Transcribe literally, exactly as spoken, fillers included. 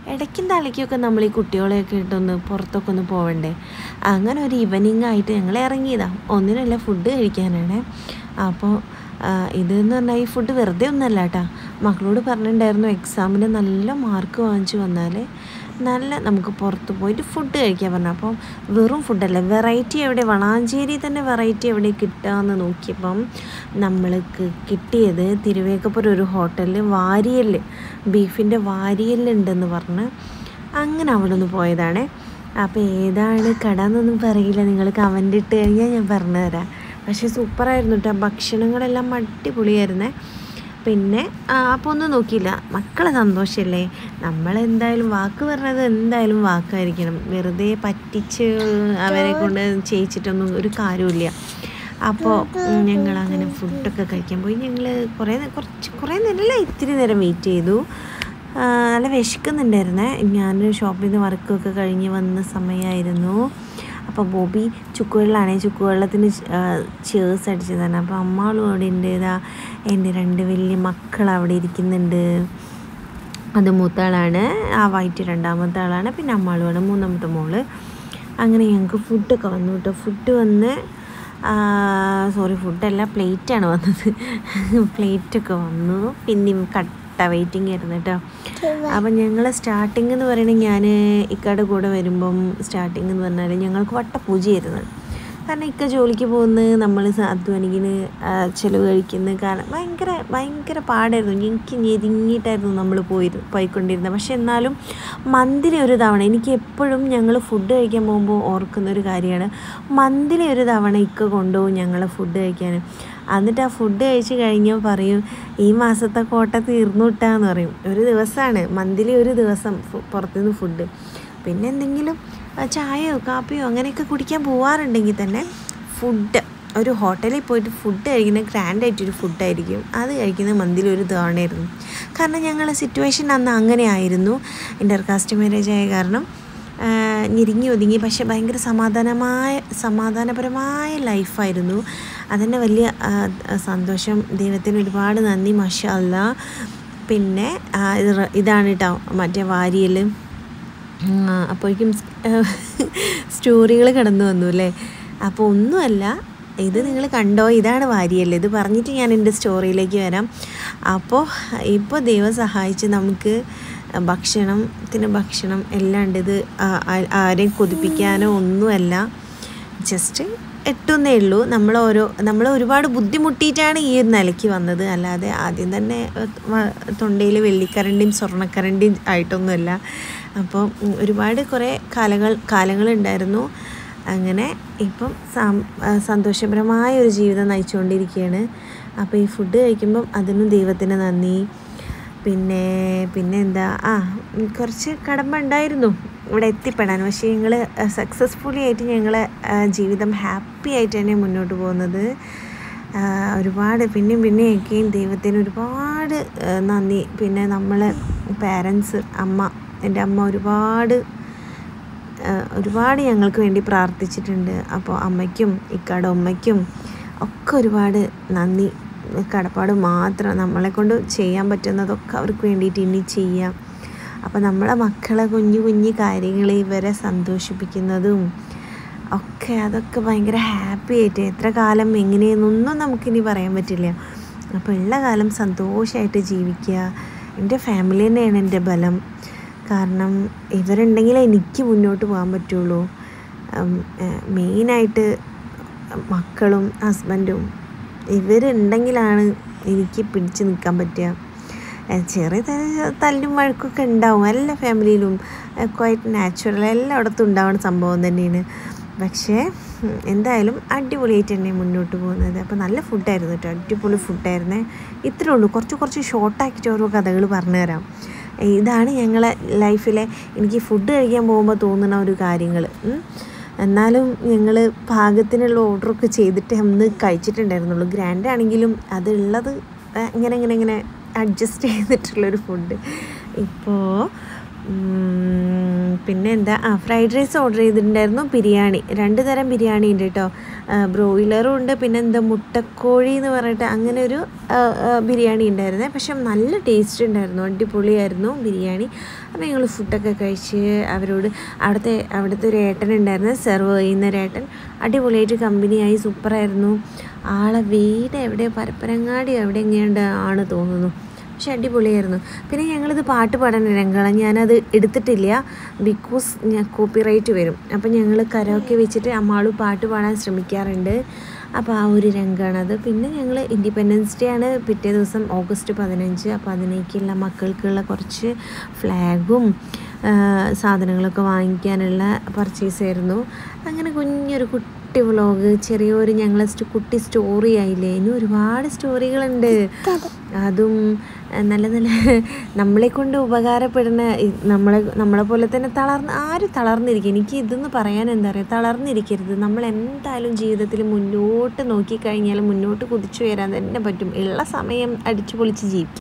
ഇടയ്ക്കും തലയ്ക്കൊക്കെ നമ്മൾ ഈ കുട്ടികളെയൊക്കെ ഇട്ടൊന്ന് പുറത്തൊക്കെ ഒന്ന് പോവണ്ടേ. അങ്ങനെ ഒരു ഈവനിങ് ആയിട്ട് ഞങ്ങൾ ഇറങ്ങിയതാണ്. ഒന്നിനല്ല ഫുഡ് കഴിക്കാനാണ്. അപ്പോൾ ഇതെന്ന് പറഞ്ഞാൽ ഈ ഫുഡ് വെറുതെ ഒന്നല്ല കേട്ടോ. മക്കളോട് പറഞ്ഞിട്ടുണ്ടായിരുന്നു എക്സാമിന് നല്ല മാർക്ക് വാങ്ങിച്ചു വന്നാൽ നല്ല നമുക്ക് പുറത്ത് പോയിട്ട് ഫുഡ് കഴിക്കാൻ പറഞ്ഞു. അപ്പം വെറും ഫുഡല്ല, വെറൈറ്റി എവിടെ, വളാഞ്ചേരി തന്നെ വെറൈറ്റി എവിടെ കിട്ടുകയെന്ന് നോക്കിയപ്പം നമ്മൾക്ക് കിട്ടിയത് തിരുവേക്കപ്പുറം ഒരു ഹോട്ടലിൽ വാരിയൽ, ബീഫിൻ്റെ വാരിയലുണ്ടെന്ന് പറഞ്ഞ് അങ്ങനെ അവിടെ നിന്ന് പോയതാണ്. അപ്പോൾ ഏതാണ് കട എന്നൊന്നും പറയില്ല, നിങ്ങൾ കമൻ്റ് ഇട്ട് കഴിഞ്ഞാൽ ഞാൻ പറഞ്ഞു തരാം. പക്ഷേ സൂപ്പറായിരുന്നു കേട്ടോ, ഭക്ഷണങ്ങളെല്ലാം അടിപൊളിയായിരുന്നേ. പിന്നെ അപ്പോൾ ഒന്നും നോക്കിയില്ല, മക്കളെ സന്തോഷമല്ലേ, നമ്മളെന്തായാലും വാക്ക് പറഞ്ഞത് എന്തായാലും വാക്കായിരിക്കണം, വെറുതെ പറ്റിച്ച് അവരെ കൊണ്ട് ചെയ്യിച്ചിട്ടൊന്നും ഒരു കാര്യമില്ല. അപ്പോൾ ഞങ്ങളങ്ങനെ ഫുഡൊക്കെ കഴിക്കാൻ പോയി. ഞങ്ങൾ കുറേ കുറച്ച് കുറേ നേരം ഇത്തിരി നേരം വെയിറ്റ് ചെയ്തു. നല്ല വിശക്കുന്നുണ്ടായിരുന്നേ. ഞാൻ ഷോപ്പിൽ നിന്ന് വർക്കൊക്കെ കഴിഞ്ഞ് വന്ന സമയമായിരുന്നു. അപ്പോൾ ബോബി ചുക്കുവെള്ളമാണ്, ചുക്കുവെള്ളത്തിന് ചേഴ്സ് അടിച്ചതാണ്. അപ്പോൾ അമ്മാളും അവിടെ ഉണ്ട്. ഇതാ എൻ്റെ രണ്ട് വലിയ മക്കൾ അവിടെ ഇരിക്കുന്നുണ്ട്. അത് മൂത്താളാണ്, ആ വൈറ്റ് രണ്ടാമത്തെ ആളാണ്, പിന്നെ അമ്മാളുമാണ് മൂന്നാമത്തെ മോള്. അങ്ങനെ ഞങ്ങൾക്ക് ഫുഡൊക്കെ വന്നു കേട്ടോ. ഫുഡ് വന്ന് സോറി ഫുഡല്ല പ്ലേറ്റാണ് വന്നത്. പ്ലേറ്റൊക്കെ വന്നു. പിന്നെയും കട്ട വെയിറ്റിംഗ് ആയിരുന്നു കേട്ടോ. അപ്പം ഞങ്ങൾ സ്റ്റാർട്ടിങ് എന്ന് പറയുന്നത്, ഞാൻ ഇക്കയുടെ കൂടെ വരുമ്പം സ്റ്റാർട്ടിങ് എന്ന് പറഞ്ഞാൽ ഞങ്ങൾക്ക് വട്ടപൂജയായിരുന്നു. കാരണം ഇക്ക ജോലിക്ക് പോകുന്നു, നമ്മൾ അധ്വാനിക്കുന്നു, ചിലവ് കഴിക്കുന്നു. കാരണം ഭയങ്കര ഭയങ്കര പാടായിരുന്നു. എനിക്ക് ഞെരുങ്ങിയിട്ടായിരുന്നു നമ്മൾ പോയി പോയിക്കൊണ്ടിരുന്നത്. പക്ഷെ എന്നാലും മന്തിലെ ഒരു തവണ, എനിക്ക് എപ്പോഴും ഞങ്ങൾ ഫുഡ് കഴിക്കാൻ പോകുമ്പോൾ ഓർക്കുന്നൊരു കാര്യമാണ്, മന്തിലെ ഒരു തവണ ഇക്ക കൊണ്ടുപോകും ഞങ്ങൾ ഫുഡ് കഴിക്കാൻ. എന്നിട്ട് ആ ഫുഡ് കഴിച്ച് കഴിഞ്ഞാൽ പറയും, ഈ മാസത്തെ കോട്ട തീർന്നു കിട്ടാന്ന് പറയും. ഒരു ദിവസമാണ് മന്തിലി, ഒരു ദിവസം പുറത്തുനിന്ന് ഫുഡ്. പിന്നെ എന്തെങ്കിലും ചായയോ കാപ്പിയോ അങ്ങനെയൊക്കെ കുടിക്കാൻ പോവാറുണ്ടെങ്കിൽ തന്നെ ഫുഡ് ഒരു ഹോട്ടലിൽ പോയിട്ട് ഫുഡ് കഴിക്കുന്നത് ഗ്രാൻഡായിട്ടൊരു ഫുഡായിരിക്കും. അത് കഴിക്കുന്നത് മന്തിലി ഒരു തവണയായിരുന്നു. കാരണം ഞങ്ങളുടെ സിറ്റുവേഷൻ അന്ന് അങ്ങനെ ആയിരുന്നു. ഇൻ്റർ കാസ്റ്റ് മാരേജ് ആയ കാരണം ഞെരുങ്ങി ഒതുങ്ങി, പക്ഷെ ഭയങ്കര സമാധാനമായ സമാധാനപരമായ ലൈഫായിരുന്നു. അതിൻ്റെ വലിയ സന്തോഷം. ദൈവത്തിന് ഒരുപാട് നന്ദി, മാഷാ അല്ലാ. പിന്നെ ഇതാണ് കേട്ടോ മറ്റേ വാരിയൽ. അപ്പോഴേക്കും സ്റ്റോറികൾ കടന്നു വന്നു അല്ലേ. അപ്പോൾ ഒന്നുമല്ല, ഇത് നിങ്ങൾ കണ്ടോ, ഇതാണ് വാരിയൽ. ഇത് പറഞ്ഞിട്ട് ഞാൻ എൻ്റെ സ്റ്റോറിയിലേക്ക് വരാം. അപ്പോൾ ഇപ്പോൾ ദൈവം സഹായിച്ച് നമുക്ക് ഭക്ഷണത്തിന് ഭക്ഷണം എല്ലാം ഉണ്ട്. ഇത് ആരെയും കൊതിപ്പിക്കാനോ ഒന്നുമല്ല, ജസ്റ്റ് എട്ടുന്നേ ഉള്ളൂ. നമ്മൾ ഓരോ നമ്മൾ ഒരുപാട് ബുദ്ധിമുട്ടിയിട്ടാണ് ഈ ഒരു നിലയ്ക്ക് വന്നത്. അല്ലാതെ ആദ്യം തന്നെ തൊണ്ടയിൽ വെള്ളിക്കരണ്ടിയും സ്വർണ്ണക്കരണ്ടിയും ആയിട്ടൊന്നുമല്ല. അപ്പോൾ ഒരുപാട് കുറേ കാലങ്ങൾ കാലങ്ങളുണ്ടായിരുന്നു. അങ്ങനെ ഇപ്പം സന്തോഷപരമായ ഒരു ജീവിതം നയിച്ചുകൊണ്ടിരിക്കുകയാണ്. അപ്പോൾ ഈ ഫുഡ് കഴിക്കുമ്പം അതിനും ദൈവത്തിന് നന്ദി. പിന്നെ പിന്നെ എന്താ ആ കുറച്ച് കടമ്പ ഉണ്ടായിരുന്നു ഇവിടെ എത്തിപ്പെടാൻ. പക്ഷേ ഞങ്ങൾ സക്സസ്ഫുള്ളി ആയിട്ട് ഞങ്ങളെ ജീവിതം ഹാപ്പി ആയിട്ട് തന്നെ മുന്നോട്ട് പോകുന്നത്. ഒരുപാട് പിന്നെയും പിന്നെയൊക്കെയും ദൈവത്തിന് ഒരുപാട് നന്ദി. പിന്നെ നമ്മളെ പാരൻസ്, അമ്മ, എൻ്റെ അമ്മ ഒരുപാട് ഒരുപാട് ഞങ്ങൾക്ക് വേണ്ടി പ്രാർത്ഥിച്ചിട്ടുണ്ട്. അപ്പോൾ അമ്മയ്ക്കും ഇക്കാടെ ഉമ്മയ്ക്കും ഒക്കെ ഒരുപാട് നന്ദി, കടപ്പാട് മാത്രം. നമ്മളെക്കൊണ്ട് ചെയ്യാൻ പറ്റുന്നതൊക്കെ അവർക്ക് വേണ്ടിയിട്ട് ഇനി ചെയ്യാം. അപ്പോൾ നമ്മളെ മക്കളെ കുഞ്ഞു കുഞ്ഞു കാര്യങ്ങൾ ഇവരെ സന്തോഷിപ്പിക്കുന്നതും ഒക്കെ, അതൊക്കെ ഭയങ്കര ഹാപ്പി ആയിട്ട് എത്ര കാലം എങ്ങനെയെന്നൊന്നും നമുക്കിനി പറയാൻ പറ്റില്ല. അപ്പോൾ ഉള്ള കാലം സന്തോഷമായിട്ട് ജീവിക്കുക. എൻ്റെ ഫാമിലി തന്നെയാണ് എൻ്റെ ബലം. കാരണം ഇവരുണ്ടെങ്കിലേ എനിക്ക് മുന്നോട്ട് പോകാൻ പറ്റുള്ളൂ. മെയിനായിട്ട് മക്കളും ഹസ്ബൻഡും ഇവരുണ്ടെങ്കിലാണ് എനിക്ക് പിടിച്ച് നിൽക്കാൻ പറ്റുക. ചെറിയ തല്ലും വഴക്കൊക്കെ ഉണ്ടാവും എല്ലാ ഫാമിലിയിലും, ക്വൈറ്റ് നാച്ചുറൽ, എല്ലായിടത്തും ഉണ്ടാവുന്ന സംഭവം തന്നെയാണ്. പക്ഷേ എന്തായാലും അടിപൊളിയായിട്ട് തന്നെ മുന്നോട്ട് പോകുന്നത്. അപ്പോൾ നല്ല ഫുഡായിരുന്നു കേട്ടോ, അടിപൊളി ഫുഡായിരുന്നേ. ഇത്രേ ഉള്ളൂ, കുറച്ച് കുറച്ച് ഷോർട്ടാക്കിയിട്ട് ഓരോ കഥകൾ പറഞ്ഞു തരാം. ഇതാണ് ഞങ്ങളെ ലൈഫിലെ എനിക്ക് ഫുഡ് കഴിക്കാൻ പോകുമ്പോൾ തോന്നുന്ന ഒരു കാര്യങ്ങൾ. എന്നാലും ഞങ്ങൾ പാകത്തിനുള്ള ഓർഡറൊക്കെ ചെയ്തിട്ട് അന്ന് കഴിച്ചിട്ടുണ്ടായിരുന്നുള്ളൂ. ഗ്രാൻഡ് ആണെങ്കിലും അതുള്ളത് ഇങ്ങനെ ഇങ്ങനെ ഇങ്ങനെ അഡ്ജസ്റ്റ് ചെയ്തിട്ടുള്ളൊരു ഫുഡ്. ഇപ്പോൾ പിന്നെ എന്താ ആ ഫ്രൈഡ് റൈസ് ഓർഡർ ചെയ്തിട്ടുണ്ടായിരുന്നു, ബിരിയാണി, രണ്ട് തരം ബിരിയാണി ഉണ്ട് കേട്ടോ. ബ്രോയിലറും ഉണ്ട്, പിന്നെ എന്താ മുട്ടക്കോഴി എന്ന് പറഞ്ഞിട്ട് അങ്ങനെ ഒരു ബിരിയാണി ഉണ്ടായിരുന്നേ. പക്ഷെ നല്ല ടേസ്റ്റ് ഉണ്ടായിരുന്നു, അടിപൊളിയായിരുന്നു ബിരിയാണി. അപ്പോൾ ഞങ്ങൾ ഫുഡൊക്കെ കഴിച്ച് അവരോട് അവിടുത്തെ അവിടുത്തെ ഒരു ഏട്ടൻ ഉണ്ടായിരുന്നു, സെർവ് ചെയ്യുന്ന ഒരു ഏട്ടൻ, അടിപൊളിയായിട്ട് കമ്പനിയായി, സൂപ്പറായിരുന്നു. ആളെ വീട് എവിടെ പരപ്പനങ്ങാടി എവിടെ എങ്ങനെയുണ്ട് ആണ് തോന്നുന്നു, പക്ഷെ അടിപൊളിയായിരുന്നു. പിന്നെ ഞങ്ങളിത് പാട്ട് പാടാൻ രംഗമാണ്, ഞാനത് എടുത്തിട്ടില്ല ബിക്കോസ് ഞാൻ കോപ്പിറൈറ്റ് വരും. അപ്പം ഞങ്ങൾ കരോക്കെ വെച്ചിട്ട് അമ്മാളു പാട്ട് പാടാൻ ശ്രമിക്കാറുണ്ട്. അപ്പോൾ ആ ഒരു രംഗമാണത്. പിന്നെ ഞങ്ങൾ ഇൻഡിപെൻഡൻസ് ഡേ ആണ് പിറ്റേ ദിവസം ഓഗസ്റ്റ് പതിനഞ്ച്. അപ്പോൾ അതിനേക്കുള്ള മക്കൾക്കുള്ള കുറച്ച് ഫ്ലാഗും സാധനങ്ങളൊക്കെ വാങ്ങിക്കാനുള്ള പർച്ചേസ് ആയിരുന്നു. അങ്ങനെ കുഞ്ഞൊരു കുട്ടി വ്ളോഗ്, ചെറിയൊരു ഞങ്ങളെ കുട്ടി സ്റ്റോറി ആയില്ലേ. ഇനി ഒരുപാട് സ്റ്റോറികളുണ്ട്, അതും നല്ല നല്ല നമ്മളെ കൊണ്ട് ഉപകാരപ്പെടുന്ന, നമ്മളെ നമ്മളെ പോലെ തന്നെ തളർന്ന് ആരും തളർന്നിരിക്കും. എനിക്ക് ഇതെന്ന് പറയാൻ എന്താ പറയുക, തളർന്നിരിക്കരുത്. നമ്മൾ എന്തായാലും ജീവിതത്തിൽ മുന്നോട്ട് നോക്കിക്കഴിഞ്ഞാൽ മുന്നോട്ട് കുതിച്ചു വരാൻ തന്നെ പറ്റും. ഉള്ള സമയം അടിച്ചു പൊളിച്ച് ജീവിക്കും.